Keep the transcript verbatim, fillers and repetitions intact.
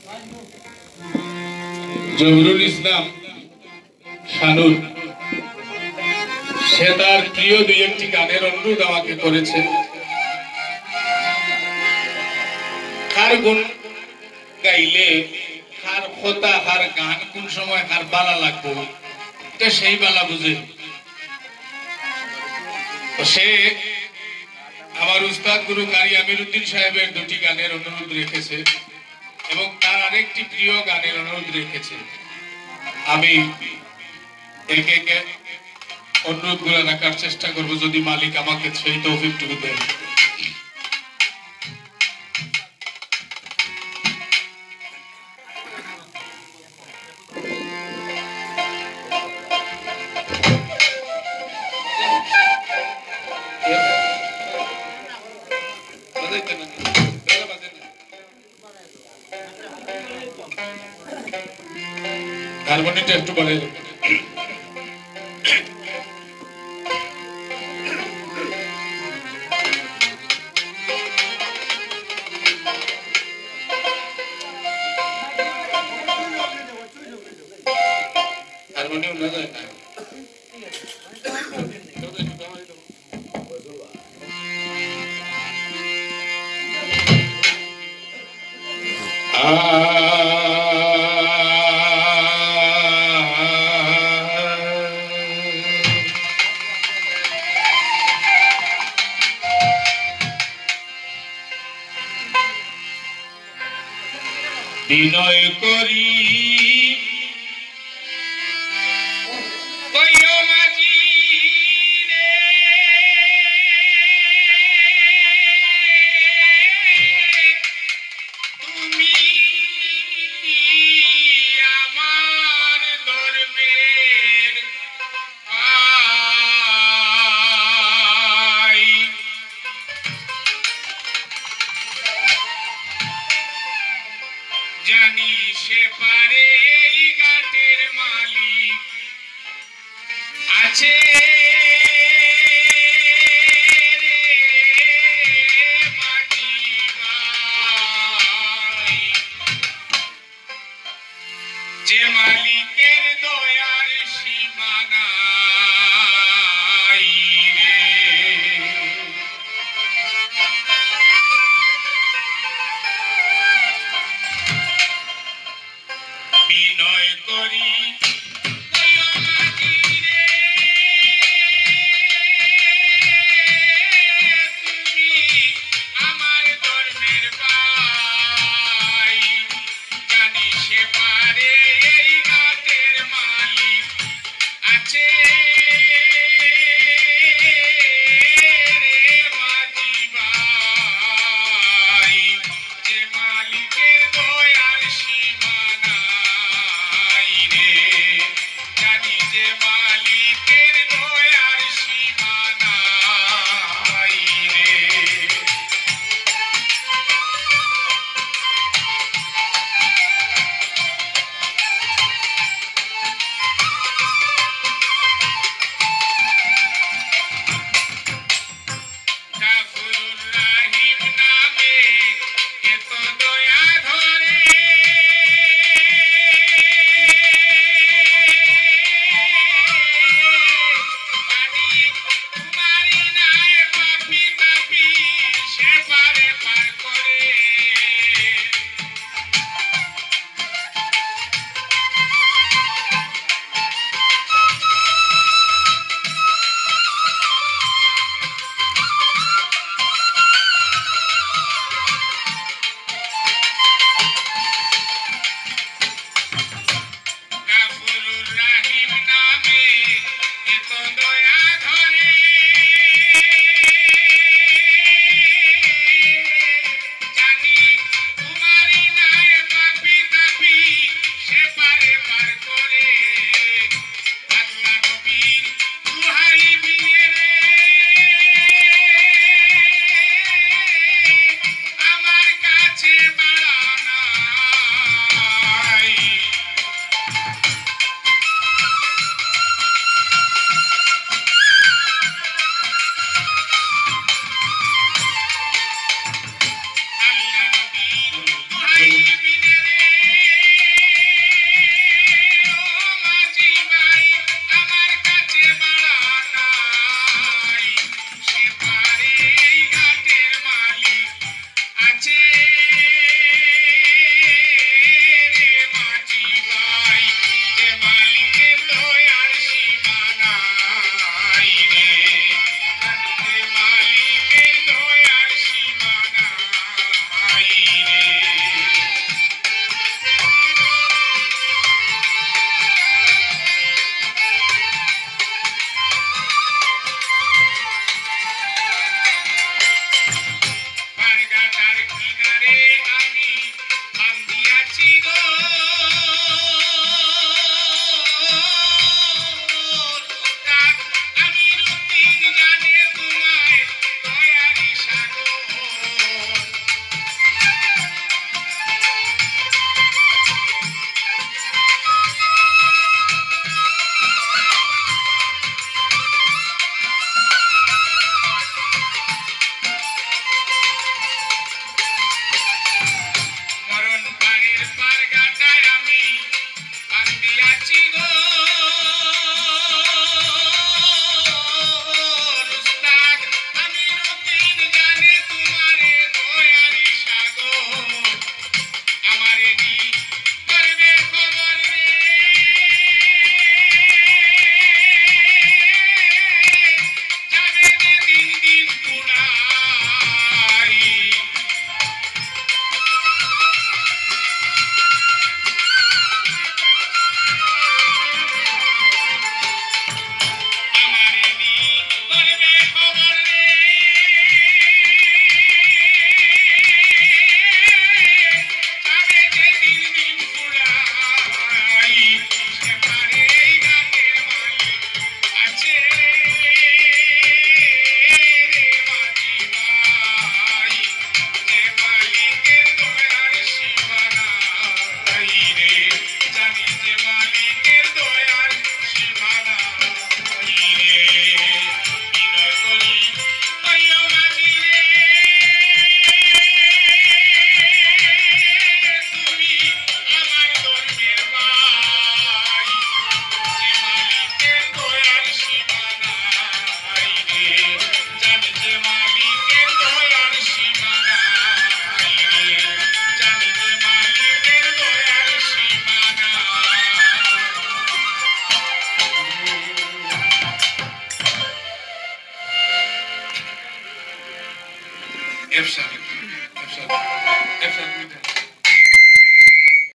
জহুরুল ইসলাম শানুর সে তার প্রিয় দুই একটি গানের অনুরোধ আমাকে করেছে। কার গুণ গাইলে কার কথা কার গান কোন সময় কার বালা লাগবো এটা সেই বালা বুঝে। সে আমার উস্তাদ গুরু কারি আমিরউদ্দিন সাহেবের দুটি গানের অনুরোধ রেখেছে এবং তার আরেকটি প্রিয় গানের অনুরোধ রেখেছে। আমি একে একে অনুরোধ গুলো রাখার চেষ্টা করব যদি মালিক আমাকে সেই তৌফিকটুকু দেন। হারমোনিয়ামটা একটু বাড়িয়ে দেবেন। হারমোনিয়াম না যায় না বিনয় করি জানি সে পারে এই ঘাটের মালিক আছে যে মালিকের দয়ার সীমানা বিনয় করি তুমি আমার ধর্মের ভাই জানি সে পারে এই ঘাটের মালিক আছে রে মাঝি ভাই যে মালিকের দয়ার সীমানা জানি যে মা